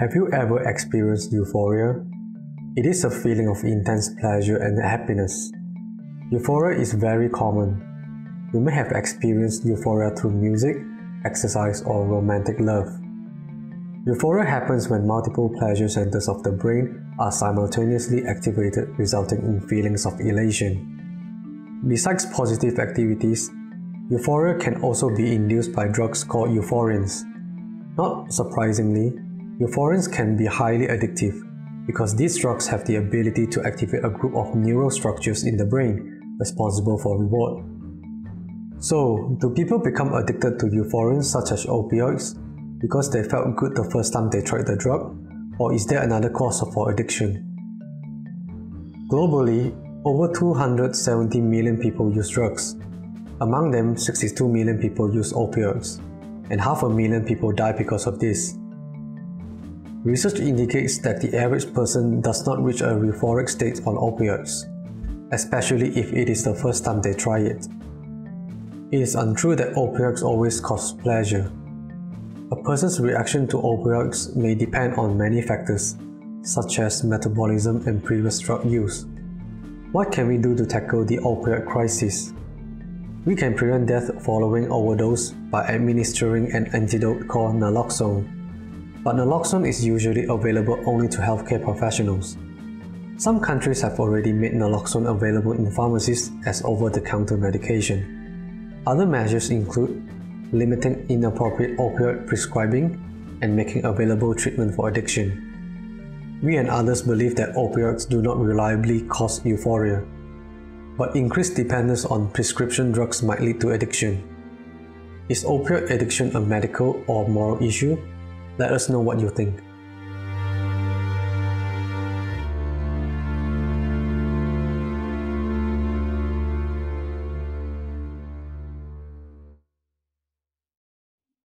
Have you ever experienced euphoria? It is a feeling of intense pleasure and happiness. Euphoria is very common. You may have experienced euphoria through music, exercise, or romantic love. Euphoria happens when multiple pleasure centers of the brain are simultaneously activated, resulting in feelings of elation. Besides positive activities, euphoria can also be induced by drugs called euphorians. Not surprisingly, euphorians can be highly addictive because these drugs have the ability to activate a group of neural structures in the brain responsible for reward. So, do people become addicted to euphorians such as opioids because they felt good the first time they tried the drug, or is there another cause for addiction? Globally, over 270 million people use drugs. Among them, 62 million people use opioids, and 500,000 people die because of this. Research indicates that the average person does not reach a euphoric state on opioids, especially if it is the first time they try it. It is untrue that opioids always cause pleasure. A person's reaction to opioids may depend on many factors, such as metabolism and previous drug use. What can we do to tackle the opioid crisis? We can prevent death following overdose by administering an antidote called naloxone. But naloxone is usually available only to healthcare professionals. Some countries have already made naloxone available in pharmacies as over-the-counter medication. Other measures include limiting inappropriate opioid prescribing and making available treatment for addiction. We and others believe that opioids do not reliably cause euphoria, but increased dependence on prescription drugs might lead to addiction. Is opioid addiction a medical or moral issue? Let us know what you think.